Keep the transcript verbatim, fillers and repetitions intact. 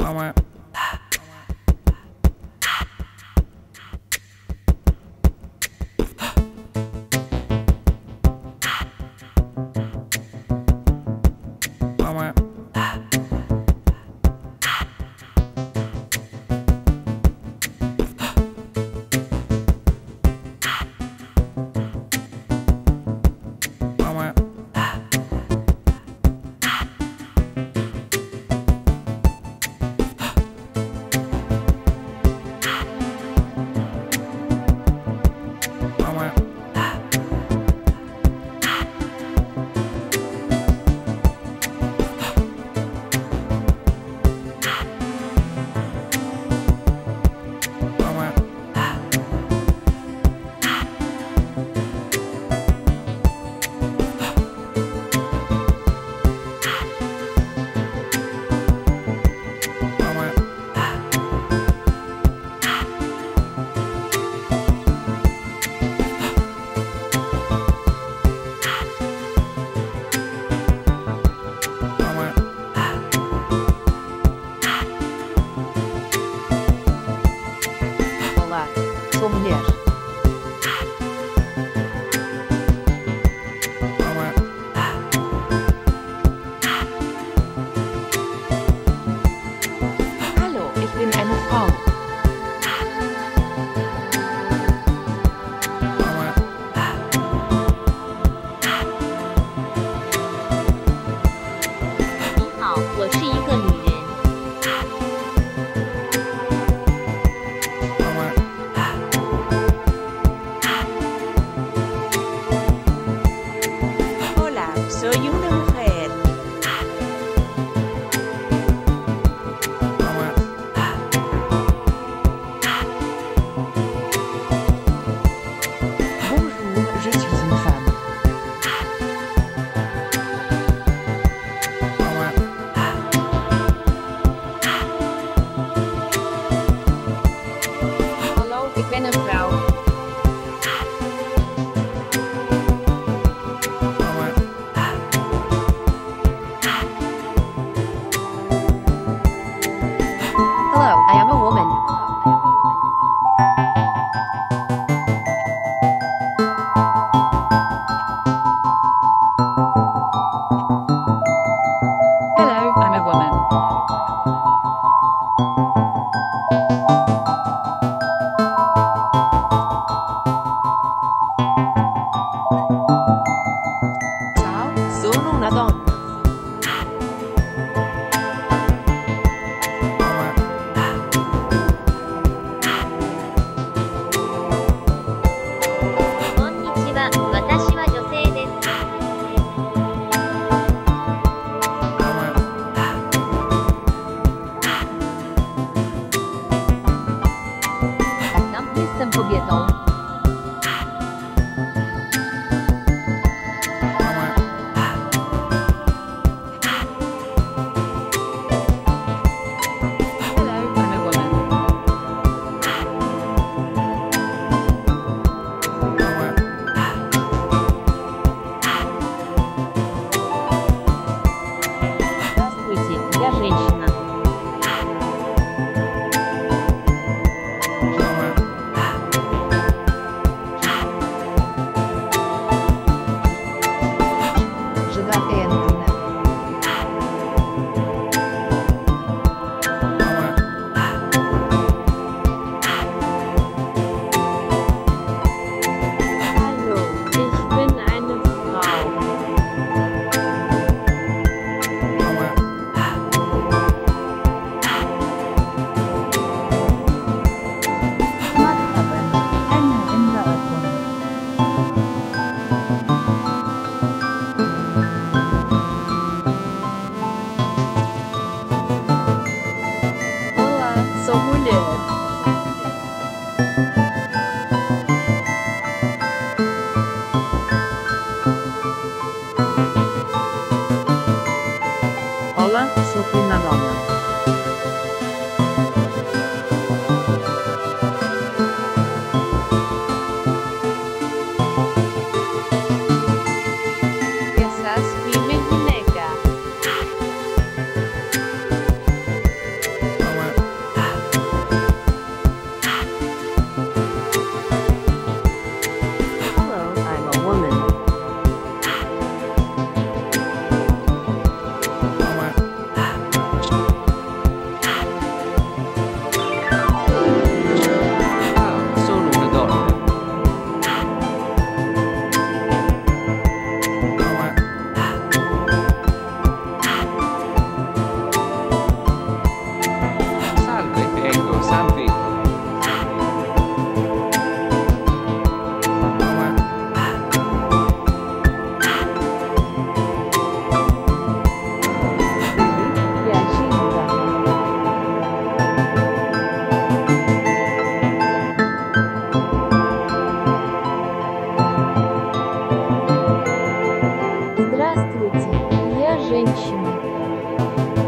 Sou mulher. Hallo, ich bin eine Frau. 你好，我是一个女人。 Hola, soy una mujer. Bonjour, je suis une femme. Hallo, ik ben een vrouw. Hello, I am a woman. Hello, I'm a woman. Ciao, sono una donna. Konnichiwa, 私は女性です。 Tam jestem kobietą. Hello, I'm a woman. Здравствуйте, я женщина. Жена Энн. Hallo, ich bin eine Frau. مرحبا، أنا امرأة. Olá, sou mulher. Hola, sóc una dona. Essa é minha boneca. Mädchen.